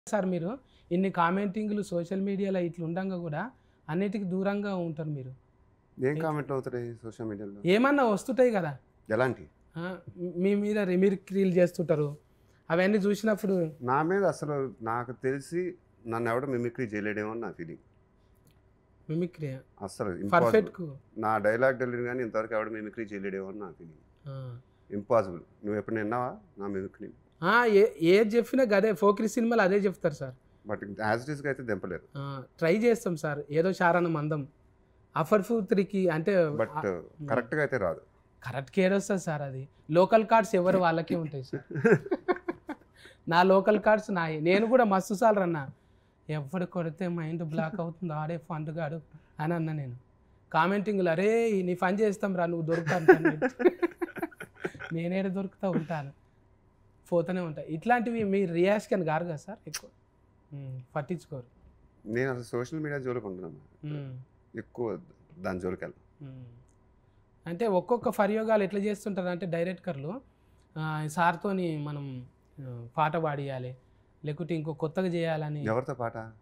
Sir మీరు ఇన్ని కామెంటింగ్లు social మీడియాలో ఇట్లా ఉండంగా కూడా అన్నిటికి దూరంగా ఉంటారు మీరు. ఏం కామెంట్లు అవుతాయి సోషల్ మీడియాలో? ఏమన్నా వస్తుంటాయి కదా, ఎలాంటి? మీ మీద రిమిక్రీలు చేస్తుంటారు, అవన్నీ చూసినప్పుడు నా మీద అసలు నాకు తెలిసి నన్ను ఎవడ మిమిక్రీ చేయలేడేమో అని నా ఫీలింగ్. మిమిక్రీ అసలు పర్ఫెక్ట్, నా డైలాగ్ డెలివరీ కానీ ఇంతవరకు ఎవడ మిమిక్రీ చేయలేడేమో అని నా ఫీలింగ్. ఇంపాసిబుల్. నువ్వు ఎప్పుడు విన్నావా నా మిమిక్రీ? ఏది చెప్పినా అదే ఫోక్రీ సినిమాలు అదే చెప్తారు సార్. బట్ యాజ్ ఇట్ ఈస్గా అయితే దింపలేదు. ట్రై చేస్తాం సార్, ఏదో చారణ మందం అఫర్ ఫూత్రికి అంటే, బట్ కరెక్ట్గా అయితే రాదు. కరెక్ట్గా ఏడొస్తుంది సార్. అది లోకల్ కార్డ్స్ ఎవరు వాళ్ళకే ఉంటాయి సార్. నా లోకల్ కార్డ్స్ నాయి. నేను కూడా మస్తు సార్లు అన్నా, ఎవడు కొడితే మైండ్ బ్లాక్ అవుతుంది ఆడే ఫండ్ గాడు అని అన్నా. నేను కామెంటింగ్లు అరే నీ పని చేస్తాం రా నువ్వు దొరుకుతాను, నేనేడ దొరుకుతూ ఉంటాను, పోతూనే ఉంటా. ఇట్లాంటివి మీ రియాక్షన్ గారు కదా సార్, ఎక్కువ పట్టించుకోరు. నేను అసలు సోషల్ మీడియా జోలికి ఉంటున్నాను, ఎక్కువ దాని జోలికి వెళ్ళను. అంటే ఒక్కొక్క ప్రయోగాలు ఎట్లా చేస్తుంటారు అంటే డైరెక్టర్లు సార్తోని మనం పాట పాడియాలి లేకుంటే ఇంకో కొత్తగా చేయాలని. ఎవరితో పాట?